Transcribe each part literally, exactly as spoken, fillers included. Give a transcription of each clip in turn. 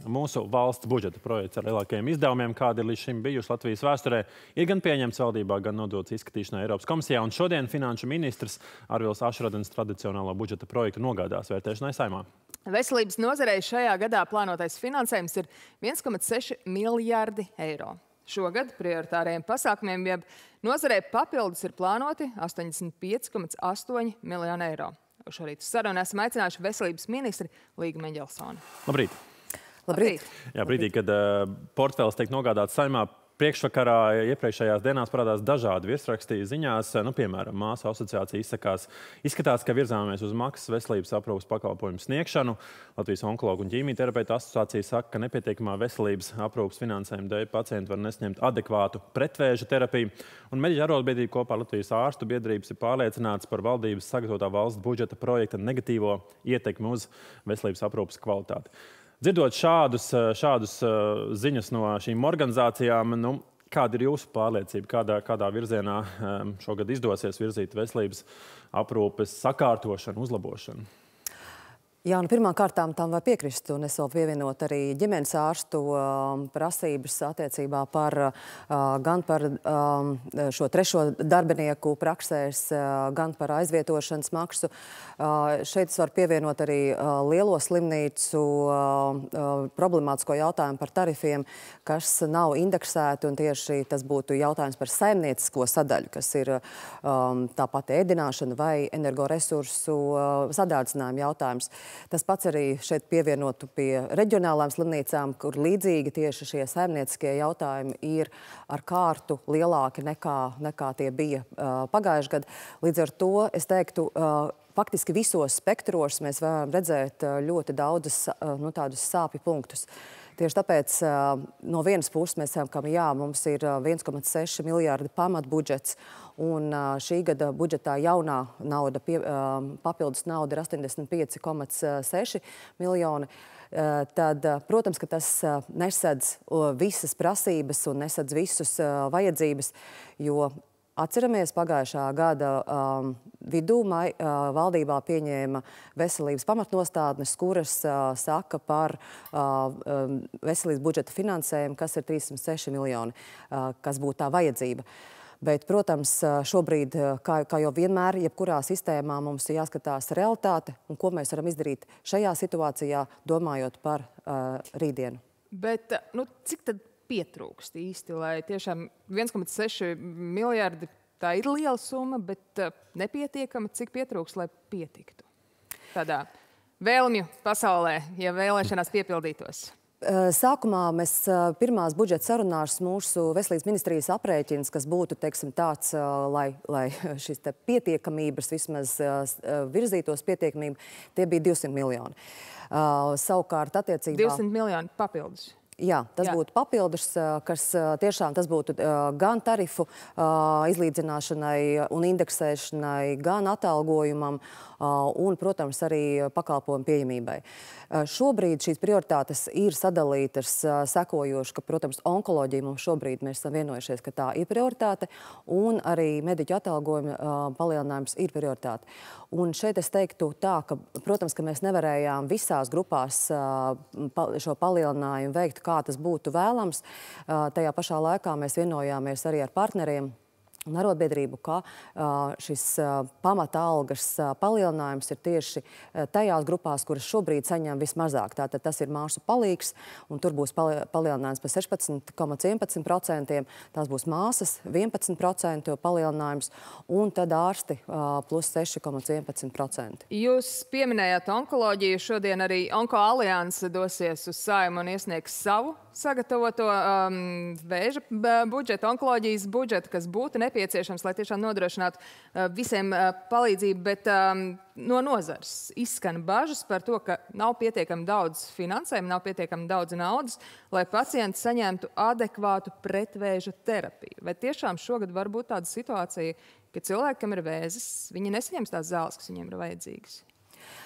mūsu valsts budžeta projekts ar lielākajiem izdevumiem, kādi ir līdz šim bijuši Latvijas vēsturē, ir gan pieņemts valdībā, gan nodots izskatīšanai Eiropas komisijā. Un šodien finanšu ministrs Arvils Ašradens tradicionālo budžeta projektu nogādās vērtēšanai Saeimā. Veselības nozarei šajā gadā plānotais finansējums ir viens komats seši miljardi eiro. Šogad prioritāriem pasākumiem jeb nozarei papildus ir plānoti astoņdesmit pieci komats astoņi miljoni eiro. Šorīt uz sarunu esam aicinājuši veselības ministri Līgu Meģelsoni. Labrīt! Labrīt! Jā, brīdī, kad uh, portfēlis tiek nogādāts Saeimā, priekšvakarā iepriekšējās dienās parādās dažādi virsrakstī ziņās. Nu, piemēram, Māsu asociācija izsakās, izskatās, ka virzāmies uz maksas veselības aprūpas pakalpojumu sniegšanu. Latvijas onkologu un ķīmijterapeitu asociācija saka, ka nepietiekamā veselības aprūpas finansējuma dēļ pacienti var nesņemt adekvātu pretvēža terapiju. Un Mediķu arotbiedrība kopā ar Latvijas ārstu biedrības ir pārliecināts par valdības sagatavotā valsts budžeta projekta negatīvo ietekmi uz veselības aprūpas kvalitāti. Dzirdot šādus, šādus ziņas no šīm organizācijām, nu, kāda ir jūsu pārliecība, kādā, kādā virzienā šogad izdosies virzīt veselības aprūpes sakārtošanu, uzlabošanu? Jā, nu pirmām kārtām tam var piekrist, un es vēl pievienot arī ģimenes ārstu um, prasības attiecībā par uh, gan par um, šo trešo darbinieku praksēs, uh, gan par aizvietošanas maksu. Uh, šeit es varu pievienot arī uh, lielo slimnīcu uh, uh, problemātisko jautājumu par tarifiem, kas nav indeksēti, un tieši tas būtu jautājums par saimniecisko sadaļu, kas ir um, tāpat ēdināšana vai energoresursu uh, sadārdzinājuma jautājums. Tas pats arī šeit pievienotu pie reģionālām slimnīcām, kur līdzīgi tieši šie saimnieciskie jautājumi ir ar kārtu lielāki nekā, nekā tie bija uh, pagājuši gadu. Līdz ar to es teiktu, uh, faktiski visos spektros mēs varam redzēt uh, ļoti daudzas uh, nu, tādus sāpju punktus. Tieši tāpēc uh, no vienas puses mēs sakām, ka jā, mums ir viens komats seši miljardi pamatbudžets, un uh, šī gada budžetā jaunā nauda, pie, uh, papildus nauda ir astoņdesmit pieci komats seši miljoni. Uh, tad, uh, protams, ka tas uh, nesadz uh, visas prasības un nesadz visus uh, vajadzības, jo atceramies, pagājušā gada um, vidū mai, uh, valdībā pieņēma veselības pamatnostādnes, kuras uh, saka par uh, um, veselības budžeta finansējumu, kas ir trīssimt seši miljoni, uh, kas būtu tā vajadzība. Bet, protams, šobrīd, kā, kā jau vienmēr, jebkurā sistēmā mums ir jāskatās realitāte un ko mēs varam izdarīt šajā situācijā, domājot par uh, rītdienu. Bet, nu, cik tad pietrūkst īsti, lai tiešām viens komats seši miljardi, tā ir liela summa, bet uh, nepietiekama, cik pietrūkst, lai pietiktu tādā vēlmju pasaulē, ja vēlēšanās piepildītos? Sākumā mēs pirmās budžeta sarunās mūsu veselības ministrijas aprēķins, kas būtu, teiksim, tāds, lai, lai šis te pietiekamības vismaz virzītos pietiekamību, tie bija divsimt miljoni. Savukārt attiecībā... divsimt miljoni papildus. Jā, tas Jā. būtu papildus, kas tiešām tas būtu gan tarifu izlīdzināšanai un indeksēšanai, gan atalgojumam un, protams, arī pakalpojumu pieejamībai. Šobrīd šīs prioritātes ir sadalītas sekojoši, ka, protams, onkoloģija mums šobrīd mēs esam vienojušies, ka tā ir prioritāte, un arī mediķu atalgojuma palielinājums ir prioritāte. Un šeit es teiktu tā, ka, protams, ka mēs nevarējām visās grupās šo palielinājumu veikt, kā tas būtu vēlams. Tajā pašā laikā mēs vienojāmies arī ar partneriem un arotbiedrību, ka šis pamata algas palielinājums ir tieši tajās grupās, kuras šobrīd saņem vismazāk. Tātad tas ir māsu palīgs, un tur būs palielinājums par sešpadsmit komats vienpadsmit procentiem, tās būs māsas vienpadsmit procentu palielinājums, un tad ārsti plus seši komats vienpadsmit procenti. Jūs pieminējāt onkoloģiju, šodien arī Onko alianse dosies uz Saeimu un iesniegs savu sagatavoto um, vēža budžetu, onkoloģijas budžetu, kas būtu nepieciešams, lai tiešām nodrošinātu uh, visiem uh, palīdzību, bet um, no nozars izskan bažas par to, ka nav pietiekami daudz finansējuma, nav pietiekami daudz naudas, lai pacienti saņemtu adekvātu pretvēža terapiju. Vai tiešām šogad var būt tāda situācija, ka cilvēki, kam ir vēzis, viņi nesaņems tās zāles, kas viņiem ir vajadzīgas?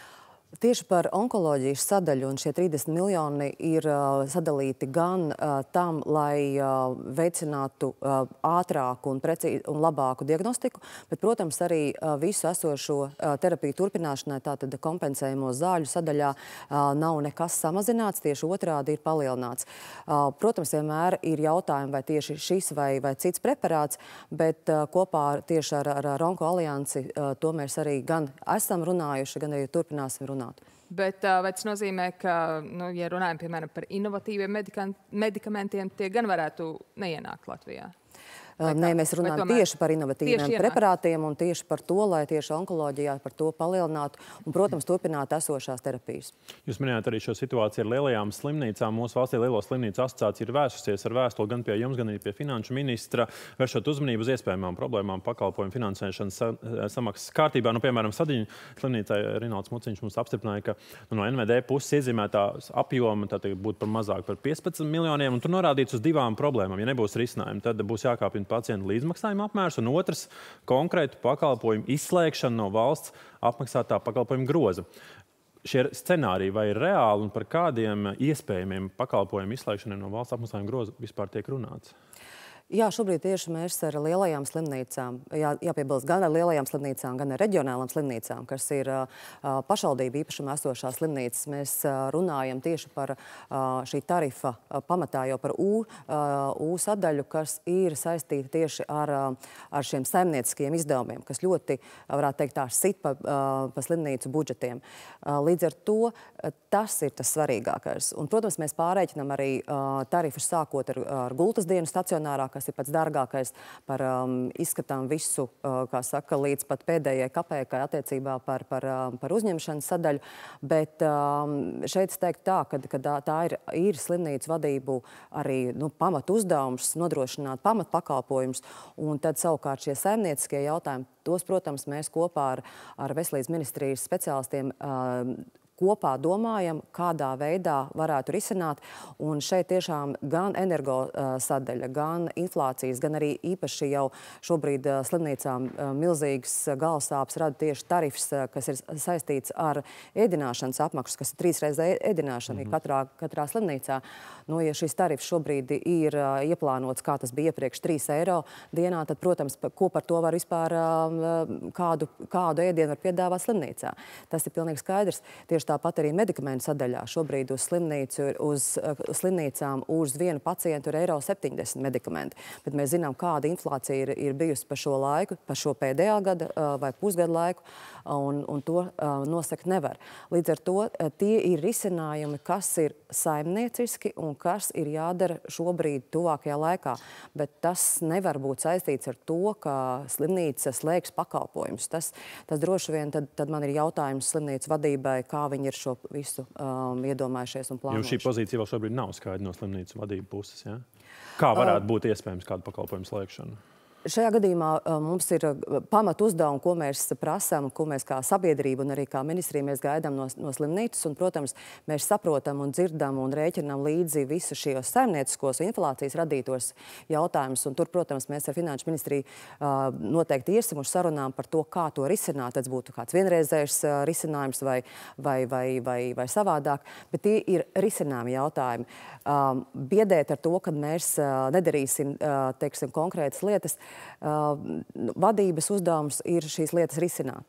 Tieši par onkoloģijas sadaļu, un šie trīsdesmit miljoni ir uh, sadalīti gan uh, tam, lai uh, veicinātu uh, ātrāku un, precī, un labāku diagnostiku, bet, protams, arī uh, visu esošo uh, terapiju turpināšanai, tātad kompensējamo zāļu sadaļā uh, nav nekas samazināts, tieši otrādi ir palielināts. Uh, protams, vienmēr ir jautājumi, vai tieši šis vai, vai cits preparāts, bet uh, kopā ar, tieši ar, ar, ar Onko aliansi uh, to mēs arī gan esam runājuši, gan arī turpināsim runāt. Bet vai tas nozīmē, ka, nu, ja runājam, piemēram, par inovatīviem medikamentiem, tie gan varētu neienākt Latvijā? Nē, mēs runājam tomēr tieši par inovatīviem preparātiem un tieši par to, lai tieši onkoloģijā par to palielinātu un, protams, turpinātu esošās terapijas. Jūs minējāt arī šo situāciju ar lielajām slimnīcām. Mūsu valstī Lielo slimnīcu asociācija ir vērsusies ar vēstuli gan pie jums, gan arī pie finanšu ministra, vēršot uzmanību uz iespējamām problēmām pakalpojumu finansēšanas samaksas kārtībā. Nu, piemēram, Sadiņu slimnīcā Rinalds Muciņš mums apstiprināja, ka nu, no N V D puses iezīmētā apjoma tātad būtu par mazāk par piecpadsmit miljoniem, un tur norādīts uz divām problēmām. Ja nebūs risinājumi, tad būs jākāpina pacientu līdzmaksājuma apmērs, un otrs konkrētu pakalpojumu izslēgšana no valsts apmaksātā pakalpojuma groza. Šie scenāriji vai ir reāli un par kādiem iespējamiem pakalpojumu izslēgšaniem no valsts apmaksājuma groza vispār tiek runāts? Jā, šobrīd tieši mēs ar lielajām slimnīcām, jā, jāpiebilst gan ar lielajām slimnīcām, gan ar reģionālām slimnīcām, kas ir uh, pašvaldību īpašumā esošās slimnīcas. Mēs uh, runājam tieši par uh, šī tarifa uh, pamatā jau par U, uh, U sadaļu, kas ir saistīta tieši ar, uh, ar šiem saimnieciskiem izdevumiem, kas ļoti, varētu teikt, tā sit pa, uh, pa slimnīcu budžetiem. Uh, līdz ar to uh, tas ir tas svarīgākais. Un, protams, mēs pārreikinam arī uh, tarifus sākot ar, ar gultas dienu stacionārā, kas ir pats dārgākais, par um, izskatām visu, uh, kā saka, līdz pat pēdējai kapēkai attiecībā par, par, um, par uzņemšanas sadaļu. Bet um, šeit es teiktu tā, ka, ka tā ir, ir slimnīcu vadību arī nu, pamat uzdevums nodrošināt pamat pakalpojumus, un tad savukārt šie saimnieciskie jautājumi, tos, protams, mēs kopā ar, ar Veselības ministrijas speciālistiem uh, kopā domājam, kādā veidā varētu risināt. Un šeit tiešām gan energo uh, sadaļa, gan inflācijas, gan arī īpaši jau šobrīd uh, slimnīcām uh, milzīgas galvasāpes rada tieši tarifs, uh, kas ir saistīts ar ēdināšanas apmaksu, kas ir trīsreiz ēdināšana mm-hmm. katrā, katrā slimnīcā. Nu, ja šis tarifs šobrīd ir uh, ieplānots, kā tas bija iepriekš, trīs eiro dienā, tad, protams, ko par to var vispār, uh, kādu, kādu ēdienu var piedāvāt slimnīcā. Tas ir pilnīgi skaidrs. Tieši tāpat arī medikamentu sadaļā. Šobrīd uz, slimnīcu, uz, uz slimnīcām uz vienu pacientu ir eiro septiņdesmit medikamenti. Bet mēs zinām, kāda inflācija ir, ir bijusi pa šo laiku, pa šo pēdējā gada vai pusgadu laiku, un, un to uh, nosakt nevar. Līdz ar to uh, tie ir risinājumi, kas ir saimnieciski un kas ir jādara šobrīd tuvākajā laikā. Bet tas nevar būt saistīts ar to, ka slimnīca slēgs pakalpojumus. Tas, tas droši vien tad, tad man ir jautājums slimnīcu vadībai, kā viņi ir šo visu um, iedomājušies un plānojuši. Jo šī pozīcija vēl šobrīd nav skaidra no slimnīcu vadību puses, ja? Kā varētu būt iespējams kādu pakalpojumu slēgšanu? Šajā gadījumā mums ir pamat uzdevumi, ko mēs prasām, ko mēs kā sabiedrība un arī kā ministrija mēs gaidām no, no slimnīcas. Un, protams, mēs saprotam un dzirdam un rēķinām līdzi visu šos saimnieciskos inflācijas radītos jautājumus. Un tur, protams, mēs ar Finanšu ministriju uh, noteikti iesim uz sarunām par to, kā to risināt. Tas būtu kāds vienreizējs uh, risinājums vai, vai, vai, vai, vai savādāk. Bet tie ir risinājumi jautājumi. Um, biedēt ar to, ka mēs uh, nedarīsim, uh, teiksim, konkrētas lietas, Uh, vadības uzdevums ir šīs lietas risināt.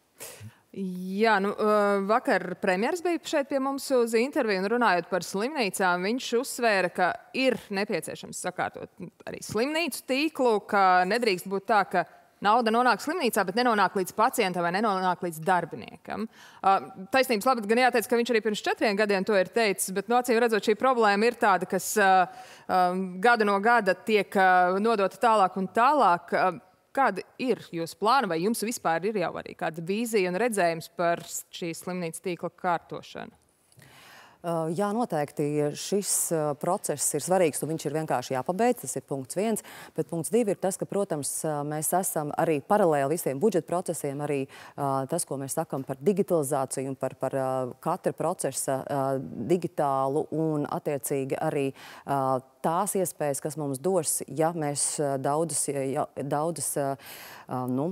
Jā, nu, vakar premjeras bija šeit pie mums uz interviju un runājot par slimnīcām, viņš uzsvēra, ka ir nepieciešams sakārtot arī slimnīcu tīklu, ka nedrīkst būt tā, ka nauda nonāk slimnīcā, bet nenonāk līdz pacientam vai nenonāk līdz darbiniekam. Taisnības labad gan jāteic, ka viņš arī pirms četriem gadiem to ir teicis, bet no acīm redzot, šī problēma ir tāda, kas gadu no gada tiek nodota tālāk un tālāk. Kāda ir jūsu plāna vai jums vispār ir jau arī kāda vīzija un redzējums par šīs slimnīcas tīkla kārtošanu? Jā, noteikti šis process ir svarīgs un viņš ir vienkārši jāpabeidz, tas ir punkts viens, bet punkts divi ir tas, ka, protams, mēs esam arī paralēli visiem budžeta procesiem, arī tas, ko mēs sakam par digitalizāciju un par, par katra procesa digitālu un attiecīgi arī tās iespējas, kas mums dos, ja mēs daudzas, ja, daudzas nu,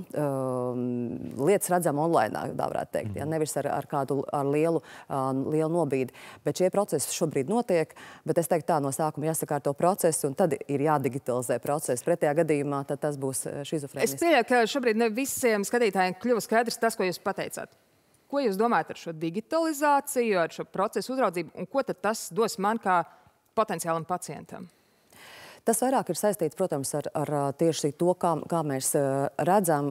lietas redzam online, tā varētu teikt, ja, nevis ar, ar kādu ar lielu, lielu nobīdi. Bet šie procesi šobrīd notiek, bet es teiktu tā, no sākuma jāsakārto procesu, un tad ir jādigitalizē process. Pretējā gadījumā tad tas būs šizofrēnisks. Es pieļauju, ka šobrīd ne visiem skatītājiem kļuva skaidrs tas, ko jūs pateicāt. Ko jūs domājat ar šo digitalizāciju, ar šo procesu uzraudzību, un ko tad tas dos man kā potenciālam pacientam? Tas vairāk ir saistīts, protams, ar, ar tieši to, kā, kā mēs redzam,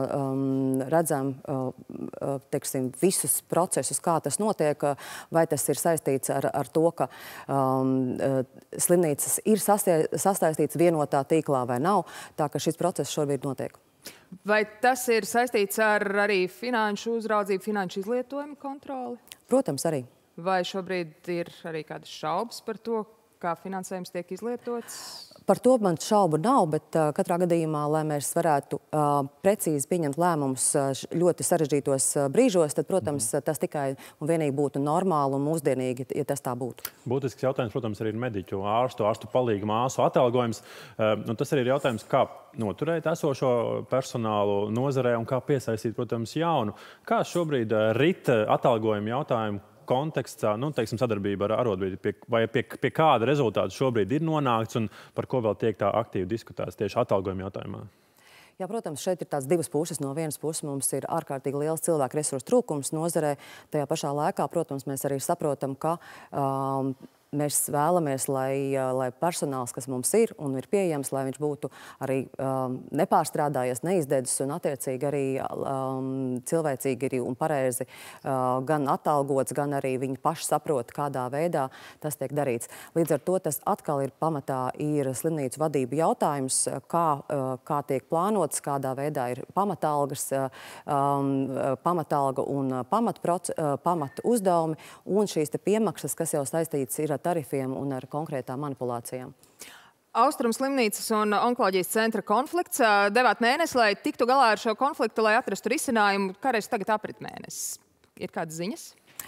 um, redzam teiksim, visus procesus, kā tas notiek, vai tas ir saistīts ar, ar to, ka um, slimnīcas ir sasaistīts vienotā tīklā vai nav, tā ka šis process šobrīd notiek. Vai tas ir saistīts ar arī finanšu uzraudzību, finanšu izlietojumu kontroli? Protams, arī. Vai šobrīd ir arī kādas šaubas par to, kā finansējums tiek izlietots? Par to man šaubu nav, bet uh, katrā gadījumā, lai mēs varētu uh, precīzi pieņemt lēmumus uh, ļoti sarežģītos uh, brīžos, tad, protams, mm. tas tikai un vienīgi būtu normāli un mūsdienīgi, ja tas tā būtu. Būtisks jautājums, protams, arī ir mediķu ārstu, ārstu palīgu māsu atalgojums. Uh, un tas arī ir jautājums, kā noturēt esošo personālu nozarē un kā piesaistīt, protams, jaunu. Kā šobrīd uh, rit atalgojuma jautājumu kontekstā, nu, teiksim, sadarbība ar arotbiedrību, vai pie, pie kāda rezultāta šobrīd ir nonākts un par ko vēl tiek tā aktīvi diskutēts tieši atalgojuma jautājumā? Jā, protams, šeit ir tās divas puses. No vienas puses mums ir ārkārtīgi liels cilvēku resursu trūkums nozarē. Tajā pašā laikā, protams, mēs arī saprotam, ka um, mēs vēlamies, lai, lai personāls, kas mums ir un ir pieejams, lai viņš būtu arī um, nepārstrādājies, neizdedzis un attiecīgi arī um, cilvēcīgi arī un pareizi uh, gan atalgots, gan arī viņi paši saprot, kādā veidā tas tiek darīts. Līdz ar to tas atkal ir pamatā ir slimnīcu vadību jautājums, kā, uh, kā tiek plānots, kādā veidā ir pamatalgas, uh, um, pamatalga un pamat, uh, pamat uzdevumi un šīs te piemaksas, kas jau saistīts ir ar tarifiem un ar konkrētām manipulācijām. Austrum slimnīcas un onkoloģijas centra konflikts. Devāt mēnesi, lai tiktu galā ar šo konfliktu, lai atrastu risinājumu. Kāreiz tagad aprit mēnesis? Ir kādas ziņas?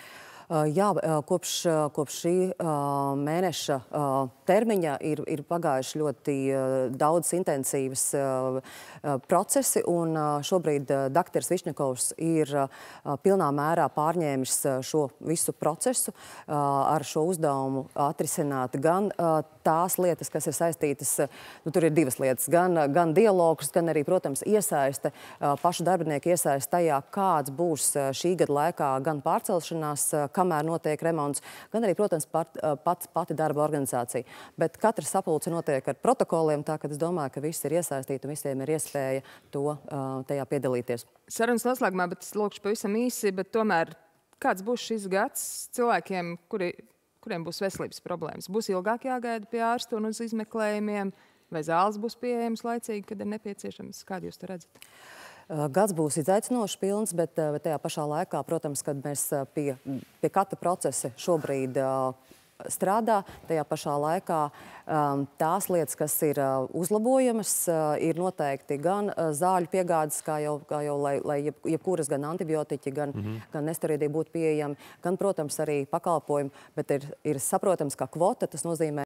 Jā, kopš, kopš šī mēneša termiņa ir, ir pagājuši ļoti daudz intensīvas procesi, un šobrīd doktors Višņakovs ir pilnā mērā pārņēmis šo visu procesu ar šo uzdevumu atrisināt gan tās lietas, kas ir saistītas, nu, tur ir divas lietas, gan, gan dialogus, gan arī, protams, iesaiste, pašu darbinieku iesaiste tajā, kāds būs šī gada laikā gan pārcelšanās, kamēr notiek remonts, gan arī, protams, pat, pats, pati darba organizācija. Bet katrs sapulce notiek ar protokoliem, tā ka es domāju, ka visi ir iesaistīti un visiem ir iespēja to tajā piedalīties. Sarunas noslēgumā, bet es lūkšu pavisam īsi, bet tomēr kāds būs šis gads cilvēkiem, kuri, kuriem būs veselības problēmas? Būs ilgāk jāgaida pie ārsta un uz izmeklējumiem, vai zāles būs pieejamas laicīgi, kad ir nepieciešams? Kādu jūs to redzat? Gads būs izaicinošs pilns, bet, bet tajā pašā laikā, protams, kad mēs pie, pie katra procesa šobrīd strādā, tajā pašā laikā tās lietas, kas ir uzlabojamas, ir noteikti gan zāļu piegādes, kā jau, kā jau lai, lai jeb, jebkuras gan antibiotiķi, gan, mm-hmm. gan nesteroīdi būtu pieejami, gan, protams, arī pakalpojumi, bet ir, ir saprotams, ka kvota, tas nozīmē